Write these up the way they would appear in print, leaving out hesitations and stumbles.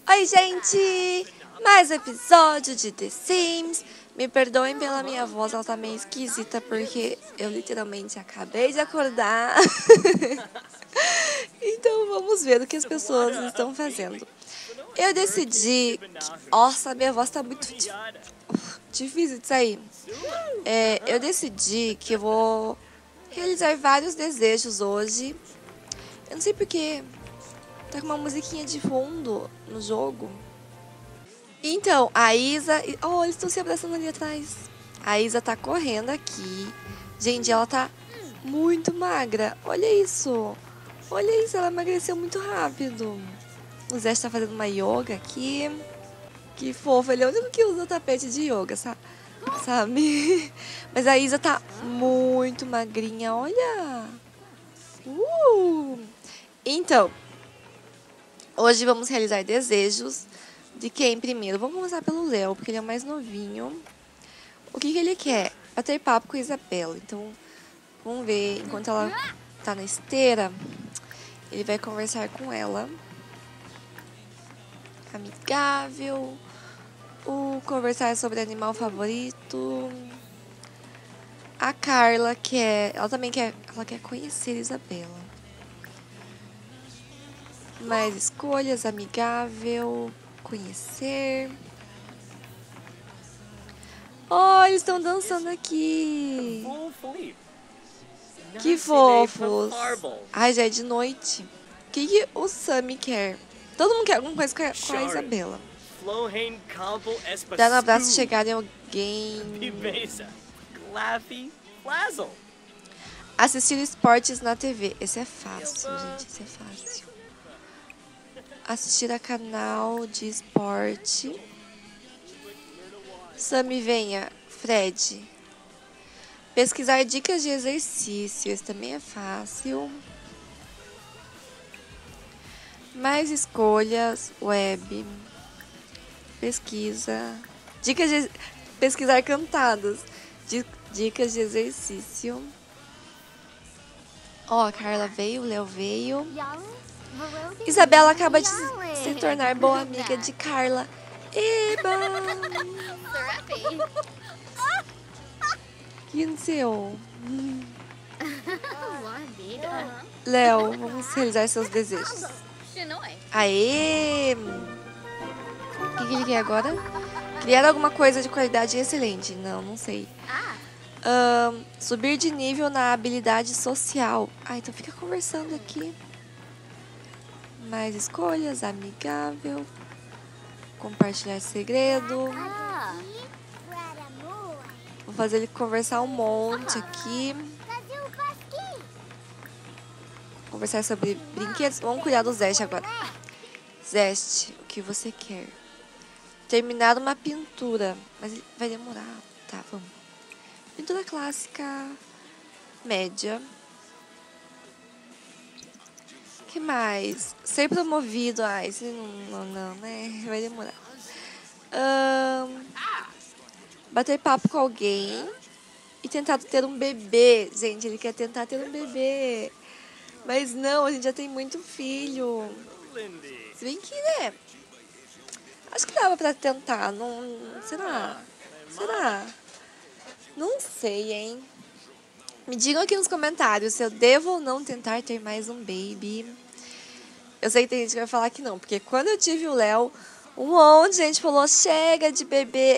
Oi, gente! Mais um episódio de The Sims. Me perdoem pela minha voz, ela tá meio esquisita porque eu literalmente acabei de acordar. Então vamos ver o que as pessoas estão fazendo. Eu decidi que... Nossa, minha voz tá muito difícil de sair. Eu decidi que eu vou realizar vários desejos hoje. Eu não sei porque tá com uma musiquinha de fundo no jogo. Então, a Isa... Oh, eles estão se abraçando ali atrás. A Isa tá correndo aqui. Gente, ela tá muito magra. Olha isso. Olha isso, ela emagreceu muito rápido. O Zé está fazendo uma yoga aqui. Que fofo, ele é o único que usa o tapete de yoga, sabe? Mas a Isa tá muito magrinha, olha. Então, hoje vamos realizar desejos. De quem primeiro? Vamos começar pelo Léo, porque ele é o mais novinho. O que ele quer? Bater papo com a Isabela. Então, vamos ver. Enquanto ela tá na esteira, ele vai conversar com ela. Amigável. Conversar sobre animal favorito. A Carla quer... Ela também quer... Ela quer conhecer a Isabela. Mais escolhas. Amigável. Conhecer. Oh, eles estão dançando aqui. Que fofos. Ai, já é de noite. O que o Sammy quer? Todo mundo quer alguma coisa com a Isabela. Dar um abraço e chegar em alguém. Assistir esportes na TV. Esse é fácil, gente. Esse é fácil. Assistir a canal de esporte. Sammy, venha. Fred. Pesquisar dicas de exercício. Esse também é fácil. Mais escolhas. Web. Pesquisa. Dicas de... Pesquisar cantadas. Dicas de exercício. Ó, a Carla veio, o Léo veio. Isabela acaba de se tornar boa amiga de Carla. Eba! Que aconteceu? Léo, vamos realizar seus desejos. Aê! O que ele quer agora? Criar alguma coisa de qualidade excelente. Não sei. Subir de nível na habilidade social. Então fica conversando aqui. Mais escolhas, amigável. Compartilhar segredo. Vou fazer ele conversar um monte aqui. Conversar sobre brinquedos. Vamos cuidar do Zeste agora. Zeste, o que você quer? Terminar uma pintura. Mas vai demorar. Tá, vamos. Pintura clássica. Média. O que mais? Ser promovido. Esse não, né? Vai demorar. Bater papo com alguém. E tentar ter um bebê. Gente, ele quer tentar ter um bebê. Mas não, a gente já tem muito filho. Se bem que, né? Acho que dava pra tentar. Não, será? Não sei, hein? Me digam aqui nos comentários se eu devo ou não tentar ter mais um baby. Eu sei que tem gente que vai falar que não, porque quando eu tive o Léo, um monte de gente falou, chega de bebê.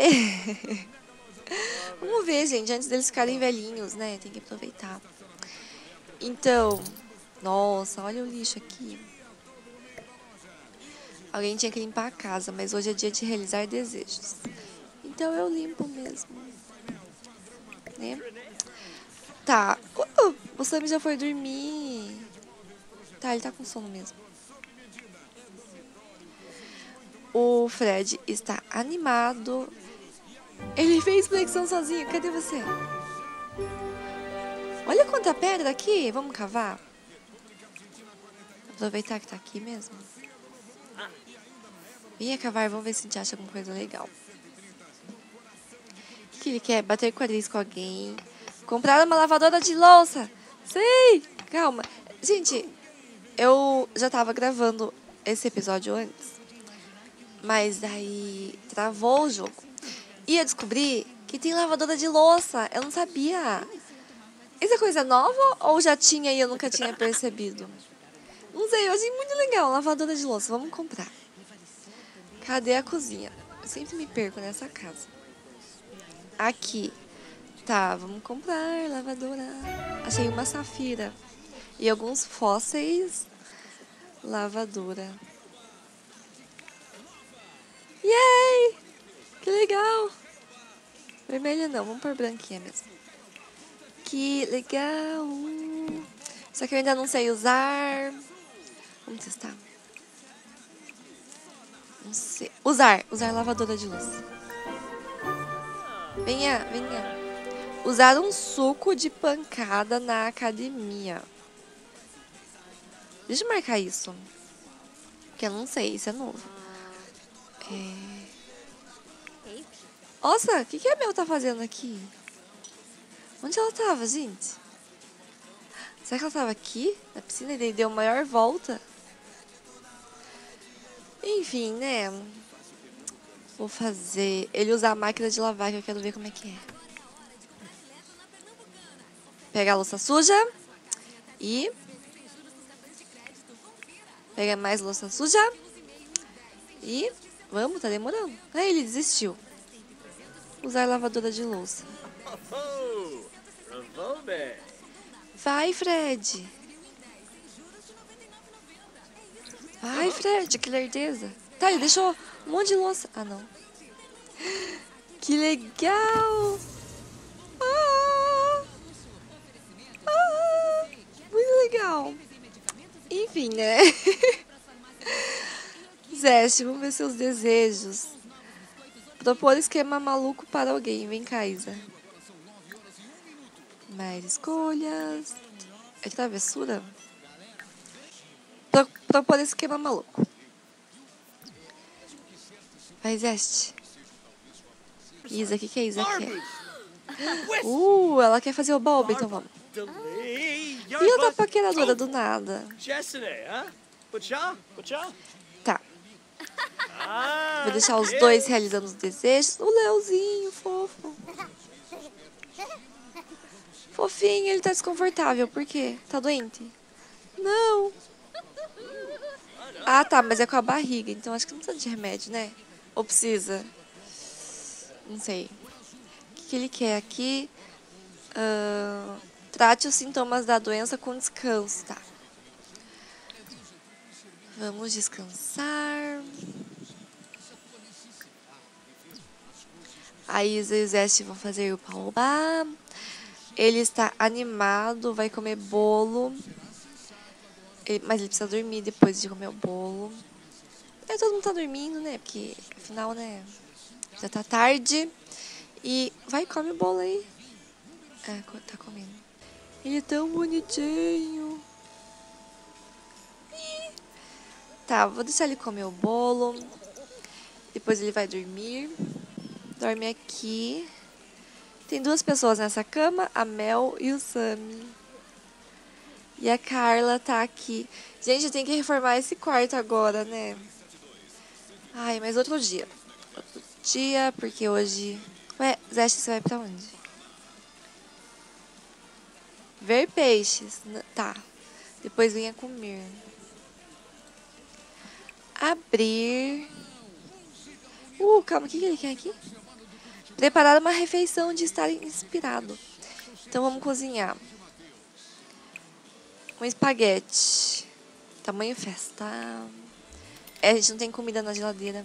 Vamos ver, gente, antes deles ficarem velhinhos, né? Tem que aproveitar. Então, nossa, olha o lixo aqui. Alguém tinha que limpar a casa, mas hoje é dia de realizar desejos. Então eu limpo mesmo. Né? Tá. O Sammy já foi dormir. Tá, ele tá com sono mesmo. O Fred está animado. Ele fez flexão sozinho. Cadê você? Olha quanta pedra aqui. Vamos cavar? Aproveitar que tá aqui mesmo. Venha cavar, vamos ver se a gente acha alguma coisa legal. O que ele quer? Bater quadris com alguém. Comprar uma lavadora de louça. Sei! Calma. Gente, eu já tava gravando esse episódio antes. Mas aí travou o jogo. E eu descobri que tem lavadora de louça. Eu não sabia. Isso é coisa nova ou já tinha e eu nunca tinha percebido? Não sei, eu achei muito legal. Lavadora de louça, vamos comprar. Cadê a cozinha? Eu sempre me perco nessa casa. Aqui. Tá, vamos comprar lavadora. Achei uma safira. E alguns fósseis. Lavadora. Yay! Que legal! Vermelha não, vamos pôr branquinha mesmo. Que legal! Só que eu ainda não sei usar. Vamos testar. Não sei. Usar lavadora de louça. Venha. Usar um suco de pancada na academia. Deixa eu marcar isso. Porque eu não sei, isso é novo. Nossa, o que a Mel tá fazendo aqui? Onde ela tava, gente? Será que ela tava aqui, na piscina, e daí deu maior volta? Enfim, né? Vou fazer ele usar a máquina de lavar, que eu quero ver como é que é. Pega a louça suja e... Pega mais louça suja e... Vamos, tá demorando. Ah, ele desistiu. Usar lavadora de louça. Vai, Fred. Vai, Fred, que lerdeza. Tá, ele deixou um monte de louça. Ah, não. Que legal. Muito legal. Enfim, né? Zeste, vamos ver seus desejos. Propor esquema maluco para alguém. Vem cá, Isa. Mais escolhas. É travessura? Propor esquema maluco. Vai, Zeste. Isa, o que a Isa quer? Ela quer fazer o Bob, então vamos. E outra paqueradora do nada. Tá. Vou deixar os dois realizando os desejos. O Leozinho, fofo. Fofinho, ele tá desconfortável. Por quê? Tá doente? Não. Ah, tá, mas é com a barriga. Então acho que não precisa de remédio, né? Ou precisa? Não sei. O que ele quer aqui? Trate os sintomas da doença com descanso, tá? Vamos descansar. A Isa e o Zeste vão fazer o paubá. Ele está animado, vai comer bolo. Mas ele precisa dormir depois de comer o bolo. Todo mundo tá dormindo, né? Porque, afinal, né? Já tá tarde. E vai, come o bolo aí. Tá comendo. Ele é tão bonitinho. Tá, vou deixar ele comer o bolo. Depois ele vai dormir. Dorme aqui. Tem duas pessoas nessa cama, a Mel e o Sammy. E a Carla tá aqui. Gente, eu tenho que reformar esse quarto agora, né? Ai, mas outro dia. Outro dia, porque hoje... Ué, Zeste, você vai pra onde? Ver peixes. Tá. Depois venha comer. Abrir. Calma, o que ele quer aqui? Preparar uma refeição de estar inspirado. Então vamos cozinhar. Um espaguete. Tamanho festa. A gente não tem comida na geladeira.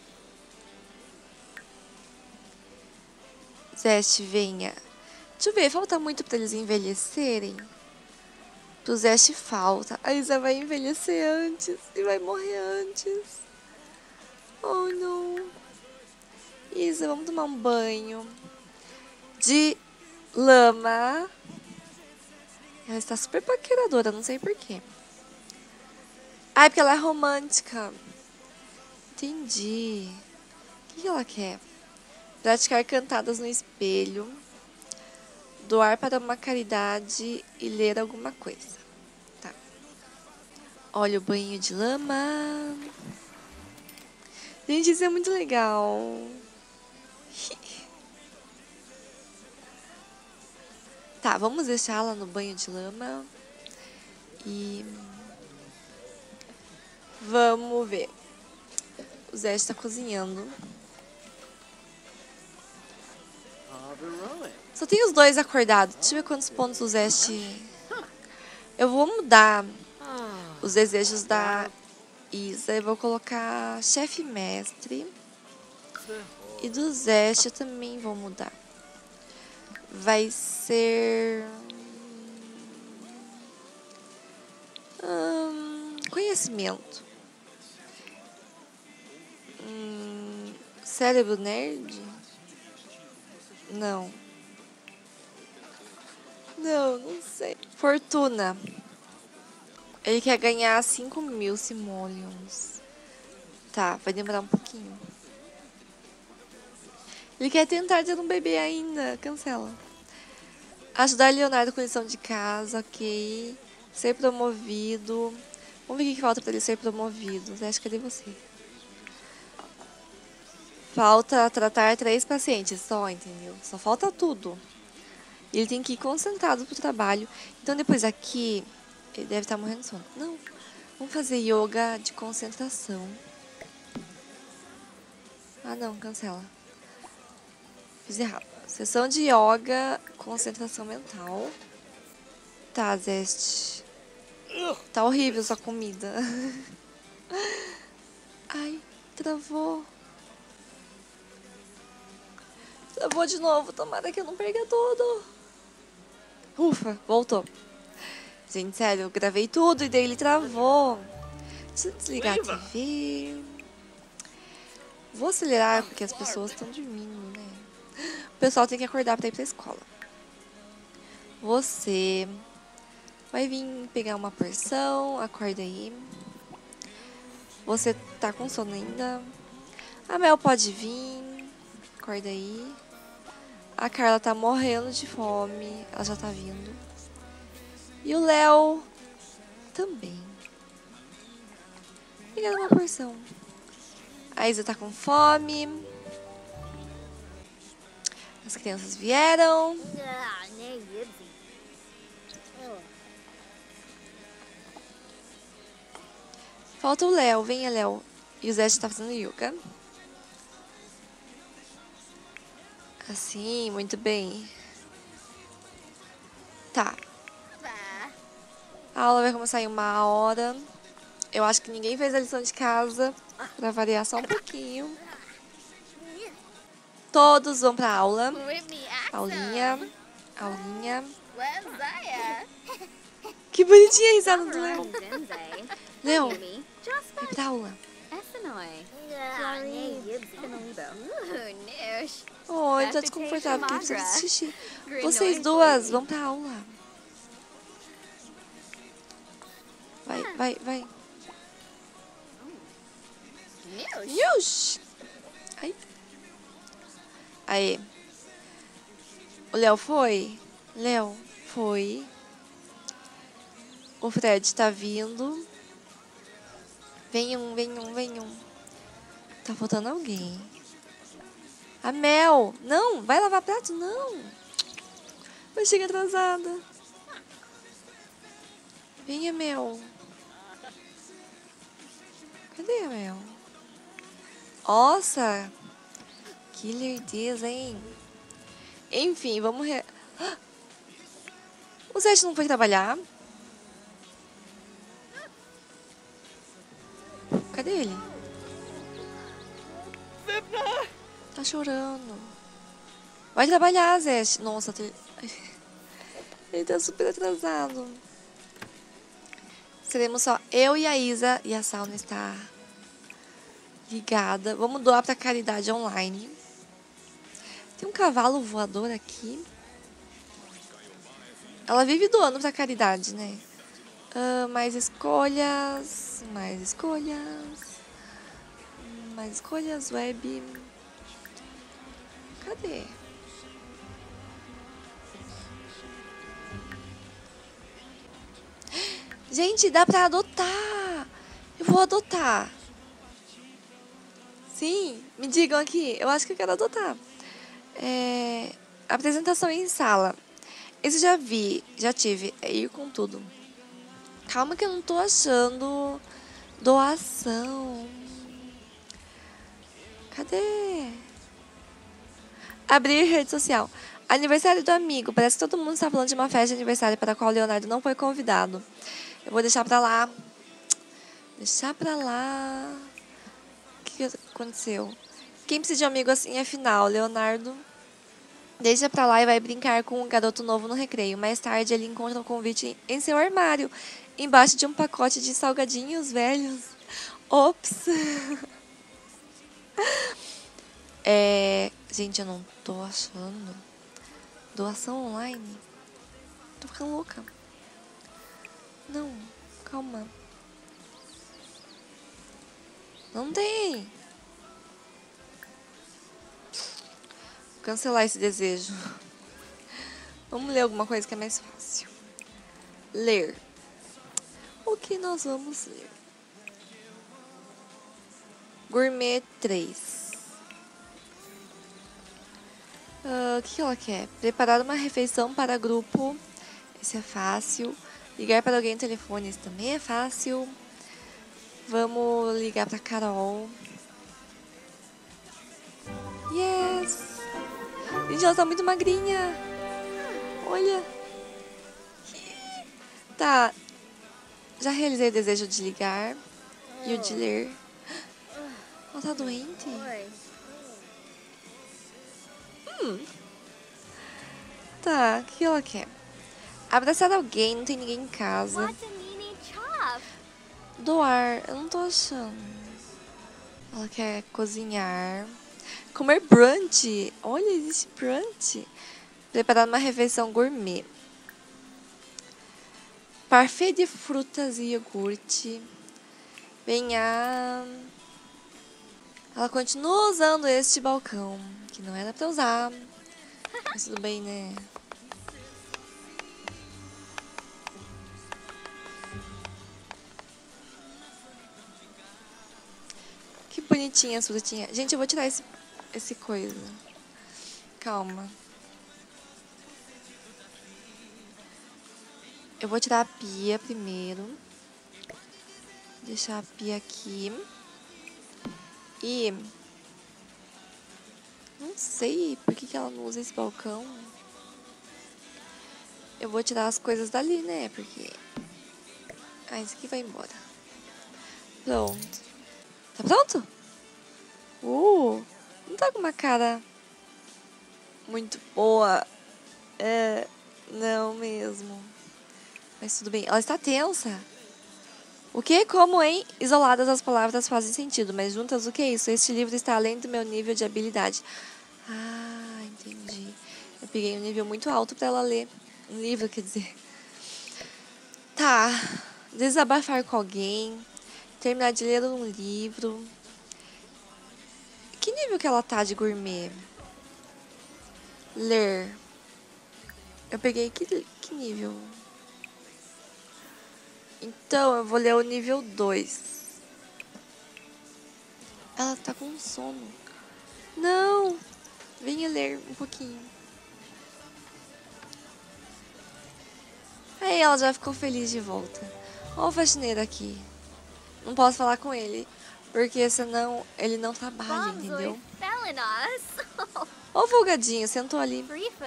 Zeste, venha. Deixa eu ver, falta muito pra eles envelhecerem. Pro Zeste falta. A Isa vai envelhecer antes e vai morrer antes. Oh, não. Isa, vamos tomar um banho de lama. Ela está super paqueradora, não sei porquê. Porque ela é romântica. Entendi. O que ela quer? Praticar cantadas no espelho. Doar para uma caridade e ler alguma coisa. Tá. Olha o banho de lama. Gente, isso é muito legal. Tá, vamos deixá-la no banho de lama. E vamos ver. O Zé está cozinhando. Só tem os dois acordados. Deixa eu ver quantos pontos o Zé... Eu vou mudar os desejos da Isa. Eu vou colocar chefe mestre. E do Zeste eu também vou mudar. Vai ser... conhecimento. Cérebro nerd? Não. Não sei. Fortuna. Ele quer ganhar 5.000 simoleons. Tá, vai demorar um pouquinho. Ele quer tentar ter um bebê ainda. Cancela. Ajudar Leonardo com lição de casa, ok. Ser promovido. Vamos ver o que falta pra ele ser promovido. Zé, cadê você? Falta tratar 3 pacientes só, entendeu? Só falta tudo. Ele tem que ir concentrado pro trabalho. Então depois aqui, ele deve estar morrendo de sono. Não, vamos fazer yoga de concentração. Ah não, cancela. Fiz errado. Sessão de yoga, concentração mental. Tá, Zeste. Tá horrível sua comida. Ai, travou. Travou de novo, tomara que eu não perca tudo. Ufa, voltou. Gente, sério, eu gravei tudo e daí ele travou. Deixa eu desligar a TV. Vou acelerar porque as pessoas estão dormindo, né? O pessoal tem que acordar pra ir pra escola. Você vai vir pegar uma porção, acorda aí. Você tá com sono ainda? A Mel pode vir, acorda aí. A Carla tá morrendo de fome, ela já tá vindo. E o Léo também. Pegando uma porção. A Isa tá com fome. As crianças vieram. Falta o Léo, venha Léo. E o Zé tá fazendo yoga. Assim, muito bem. Tá. A aula vai começar em 1 hora. Eu acho que ninguém fez a lição de casa. Pra variar só um pouquinho. Todos vão pra aula. Aulinha. Aulinha. Que bonitinha a risada do Léo. Léo, vai pra aula. Oh, ele tá desconfortável porque ele precisa fazer xixi. Vocês duas vão pra aula. Vai. Yush! Ai. Aí. O Léo foi? Léo, foi. O Fred tá vindo. Venham. Tá faltando alguém. A Mel. Não, vai lavar prato? Não. Vai chegar atrasada. Venha, Mel. Cadê a Mel? Nossa. Que lerdeza, hein? Enfim, vamos... O Zé não foi trabalhar? Cadê ele? Tá chorando. Vai trabalhar, Zé. Nossa, ele tá super atrasado. Seremos só eu e a Isa. E a sauna está ligada. Vamos doar pra caridade online. Tem um cavalo voador aqui. Ela vive doando pra caridade, né? Mais escolhas. Mais escolhas, web. Cadê? Gente, dá pra adotar. Eu vou adotar. Sim, me digam aqui. Eu acho que eu quero adotar. Apresentação em sala. Esse já tive. É ir com tudo. Calma que eu não tô achando doação. Cadê? Abrir rede social. Aniversário do amigo. Parece que todo mundo está falando de uma festa de aniversário para a qual o Leonardo não foi convidado. Eu vou deixar pra lá. Deixar pra lá. O que aconteceu? Quem precisa de um amigo assim é final. Leonardo deixa pra lá e vai brincar com um garoto novo no recreio. Mais tarde, ele encontra um convite em seu armário, embaixo de um pacote de salgadinhos velhos. Ops! Gente, eu não tô achando. Doação online? Tô ficando louca. Não, calma. Não tem. Vou cancelar esse desejo. Vamos ler alguma coisa que é mais fácil. Ler. O que nós vamos ler? Gourmet 3. O que ela quer? Preparar uma refeição para grupo. Esse é fácil. Ligar para alguém no telefone. Esse também é fácil. Vamos ligar para Carol. Yes! Gente, ela tá muito magrinha. Olha. Tá. Já realizei o desejo de ligar. E o de ler. Ela tá doente? Tá, o que ela quer? Abraçar alguém, não tem ninguém em casa. Doar, eu não tô achando. Ela quer cozinhar. Comer brunch. Olha, existe brunch. Preparar uma refeição gourmet. Parfait de frutas e iogurte. Venha. Ela continua usando este balcão, que não era pra usar. Mas tudo bem, né? Que bonitinha as frutinhas. Gente, eu vou tirar esse coisa. Calma. Eu vou tirar a pia primeiro. Deixar a pia aqui. E... não sei por que ela não usa esse balcão. Eu vou tirar as coisas dali, né? Porque... isso aqui vai embora. Pronto. Tá pronto? Não tá com uma cara muito boa. Não mesmo. Mas tudo bem. Ela está tensa. O que, como, hein? Isoladas as palavras fazem sentido, mas juntas o que é isso? Este livro está além do meu nível de habilidade. Ah, entendi. Eu peguei um nível muito alto para ela ler. Um livro, quer dizer. Tá. Desabafar com alguém. Terminar de ler um livro. Que nível que ela tá de gourmet? Ler. Eu peguei que nível? Então, eu vou ler o nível 2. Ela tá com sono. Não! Venha ler um pouquinho. Aí ela já ficou feliz de volta. Ó o faxineiro aqui. Não posso falar com ele, porque senão ele não trabalha, entendeu? Ó o folgadinho, sentou ali.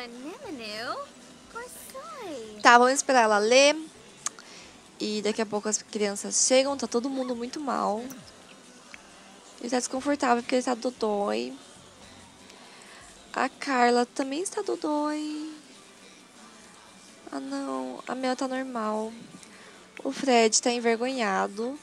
Tá, vamos esperar ela ler. E daqui a pouco as crianças chegam, tá todo mundo muito mal. Ele tá desconfortável porque ele tá dodói. A Carla também está dodói. Ah, não. A Mel tá normal. O Fred tá envergonhado.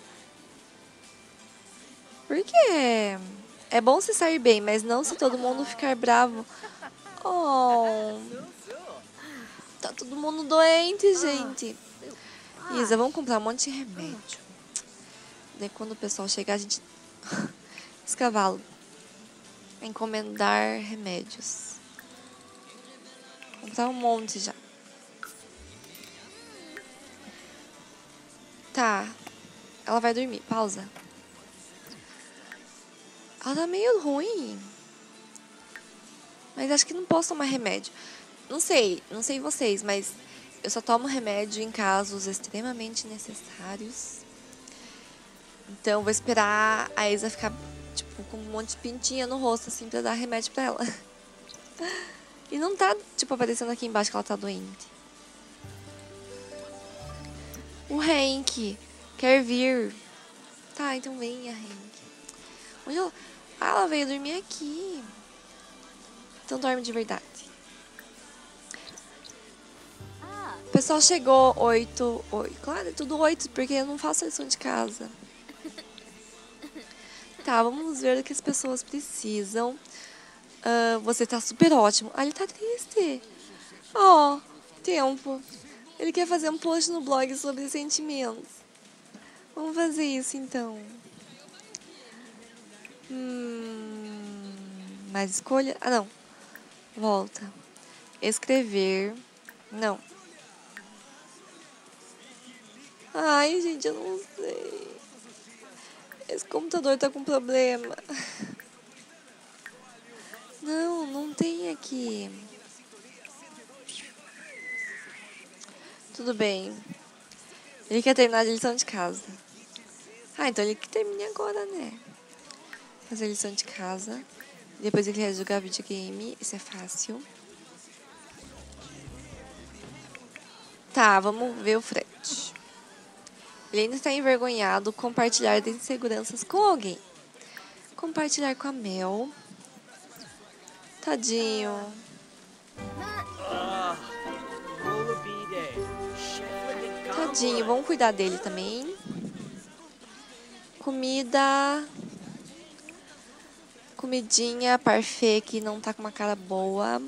Por quê? É bom se sair bem, mas não se todo mundo ficar bravo. Oh. Tá todo mundo doente, gente. Isa, vamos comprar um monte de remédio. Daí quando o pessoal chegar, a gente... Esse cavalo. Encomendar remédios. Comprar um monte já. Tá. Ela vai dormir. Pausa. Ela tá meio ruim. Mas acho que não posso tomar remédio. Não sei vocês, mas eu só tomo remédio em casos extremamente necessários. Então, vou esperar a Isa ficar, tipo, com um monte de pintinha no rosto, assim, pra dar remédio pra ela. E não tá, tipo, aparecendo aqui embaixo que ela tá doente. O Hank quer vir. Tá, então venha, Hank. Onde ela... Ah, ela veio dormir aqui. Então dorme de verdade. O pessoal chegou 8. Claro, é tudo 8, porque eu não faço lição de casa. Tá, vamos ver o que as pessoas precisam. Você tá super ótimo. Ah, ele tá triste. Ó, tempo. Ele quer fazer um post no blog sobre sentimentos. Vamos fazer isso, então. Mais escolha? Ah, não. Volta. Escrever. Não. Ai, gente, eu não sei. Esse computador tá com problema. Não, não tem aqui. Tudo bem. Ele quer terminar a lição de casa. Ah, então ele que termine agora, né? Fazer a lição de casa. Depois ele quer jogar videogame. Isso é fácil. Tá, vamos ver o Fred. Ele ainda está envergonhado. Compartilhar de inseguranças com alguém. Compartilhar com a Mel. Tadinho. Tadinho, vamos cuidar dele também. Comida. Comidinha, parfait, que não tá com uma cara boa.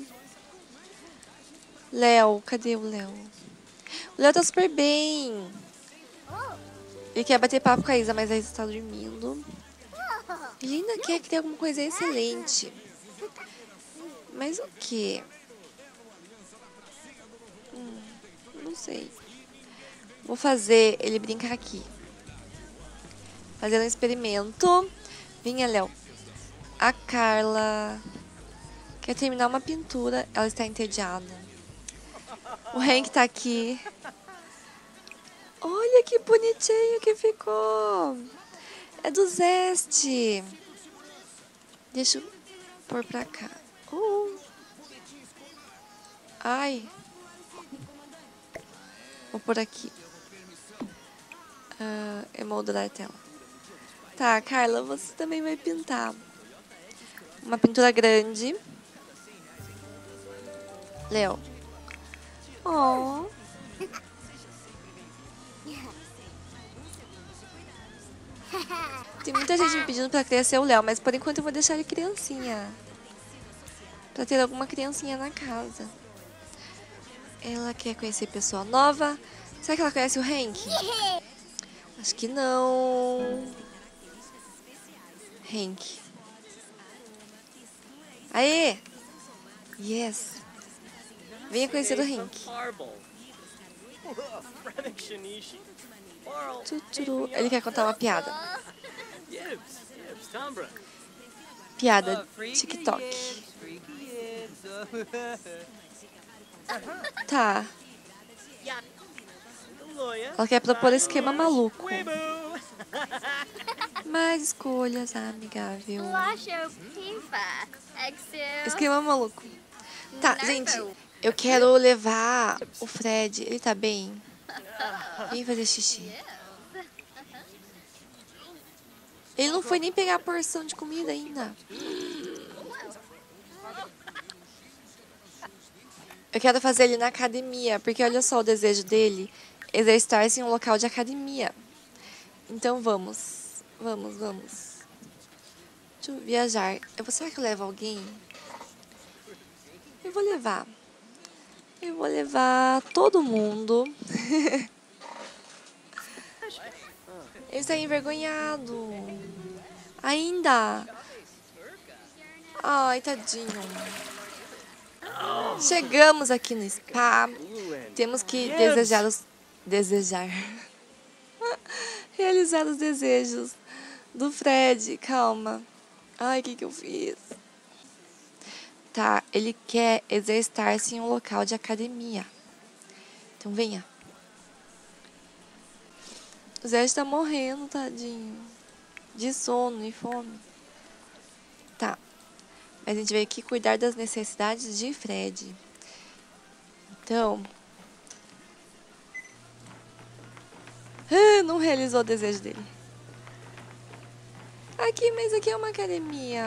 Léo, cadê o Léo? O Léo tá super bem. Ele quer bater papo com a Isa, mas a Isa tá dormindo. Ele ainda quer criar alguma coisa excelente. Mas o quê? Não sei. Vou fazer ele brincar aqui. Fazer um experimento. Vinha, Léo. A Carla quer terminar uma pintura. Ela está entediada. O Hank tá aqui. Olha que bonitinho que ficou. É do Zeste. Deixa eu pôr pra cá. Ai. Vou pôr aqui. Emoldurar a tela. Tá, Carla, você também vai pintar. Uma pintura grande. Léo. Oh. Tem muita gente me pedindo pra crescer o Léo, mas por enquanto eu vou deixar ele criancinha. Pra ter alguma criancinha na casa. Ela quer conhecer pessoa nova. Será que ela conhece o Hank? Acho que não. Hank. Aê! Yes. Venha conhecer o Hank. Tuturu. Ele quer contar uma piada. Piada TikTok. Tá. Ela quer propor esquema maluco. Mais escolhas, amigável. Esquema maluco. Tá, gente. Eu quero levar o Fred. Ele tá bem? Vem fazer xixi. Ele não foi nem pegar a porção de comida ainda. Eu quero fazer ele na academia, porque olha só o desejo dele. Exercitar-se em um local de academia. Então vamos. Vamos. Deixa eu viajar. Será que eu levo alguém? Eu vou levar todo mundo. Ele está envergonhado. Ainda. Ai, tadinho. Chegamos aqui no spa. Temos que realizar os desejos do Fred. Calma. Ai, o que que eu fiz? Tá, ele quer exercitar-se em um local de academia. Então venha. O Zé está morrendo, tadinho. De sono e fome. Tá. Mas a gente veio aqui cuidar das necessidades de Fred. Então... não realizou o desejo dele. Aqui, mas aqui é uma academia.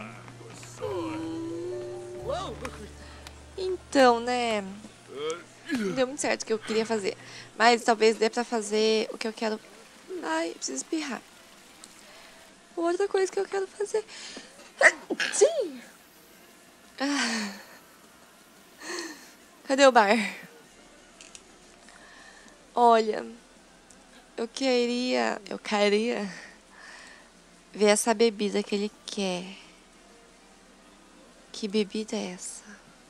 Então, né? Não deu muito certo o que eu queria fazer. Mas talvez dê pra fazer o que eu quero. Ai, preciso espirrar. Outra coisa que eu quero fazer. Sim! Ah. Cadê o bar? Olha, eu queria ver essa bebida que ele quer. Que bebida é essa?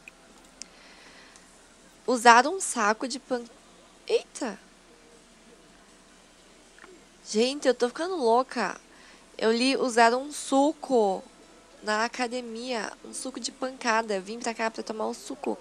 Usar um saco de pan... Eita! Gente, eu tô ficando louca. Eu li usar um suco na academia. Um suco de pancada. Eu vim pra cá pra tomar um suco.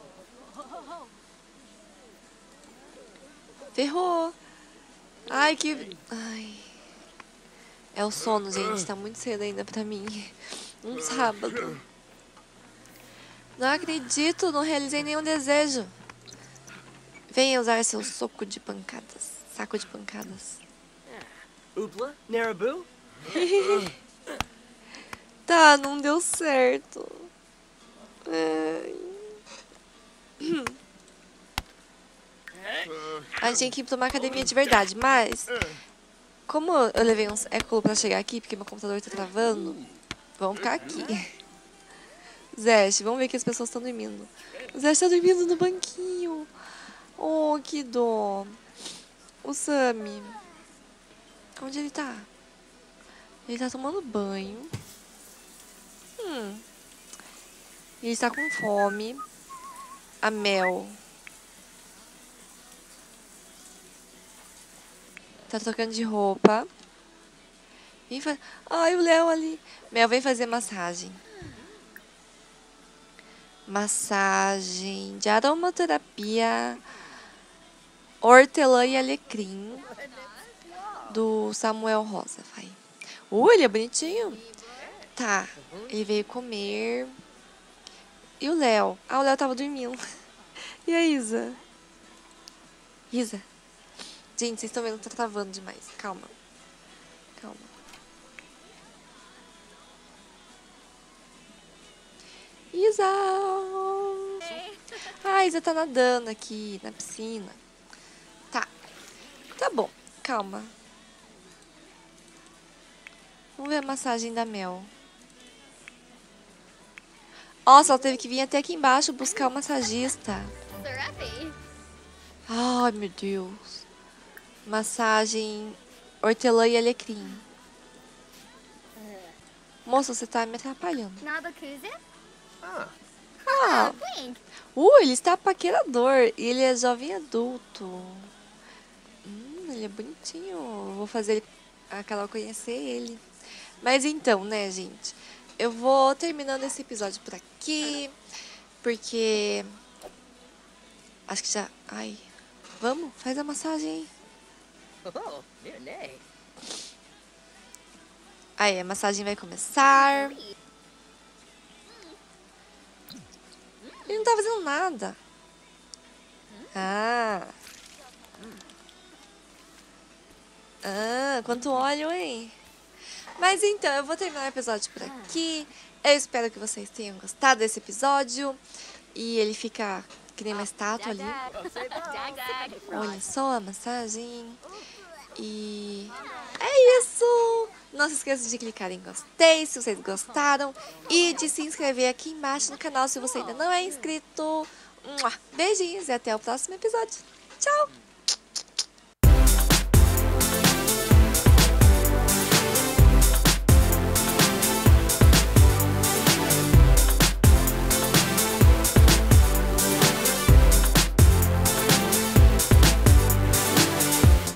Ferrou. Ai, que... Ai. É o sono, gente. Tá muito cedo ainda pra mim. Um sábado. Não acredito. Não realizei nenhum desejo. Venha usar seu soco de pancadas. Saco de pancadas. Oopla, Narabu? Tá, não deu certo. Ai. A gente tem que ir pra uma academia de verdade, mas... Como eu levei um século pra chegar aqui, porque meu computador tá travando, vamos ficar aqui. Zeste, vamos ver que as pessoas estão dormindo. O Zeste tá dormindo no banquinho. Oh, que dó. O Sammy. Onde ele tá? Ele tá tomando banho. Ele está com fome. A Mel tá trocando de roupa. Vem fa... Ai, o Léo ali. Mel, vem fazer massagem. Massagem de aromaterapia, hortelã e alecrim, do Samuel Rosa. Vai. Ele é bonitinho. Tá, ele veio comer. E o Léo? Ah, o Léo tava dormindo. E a Isa? Isa. Gente, vocês estão vendo que tá travando demais. Calma. Calma. Isa! A Isa tá nadando aqui na piscina. Tá. Tá bom. Calma. Vamos ver a massagem da Mel. Nossa, ela teve que vir até aqui embaixo buscar o massagista. Ai, meu Deus. Massagem hortelã e alecrim. Moça, você tá me atrapalhando. Ah. Ele está paquerador. E ele é jovem adulto. Ele é bonitinho. Vou fazer aquela conhecer ele. Mas então, né, gente? Eu vou terminando esse episódio por aqui. Porque... acho que já... Ai. Vamos, faz a massagem aí. Aí, a massagem vai começar. Ele não tá fazendo nada. Quanto óleo, hein? Mas então, eu vou terminar o episódio por aqui. Eu espero que vocês tenham gostado desse episódio. E ele fica que nem uma estátua ali. Olha só a massagem. E é isso. Não se esqueça de clicar em gostei se vocês gostaram. E de se inscrever aqui embaixo no canal se você ainda não é inscrito. Beijinhos e até o próximo episódio. Tchau!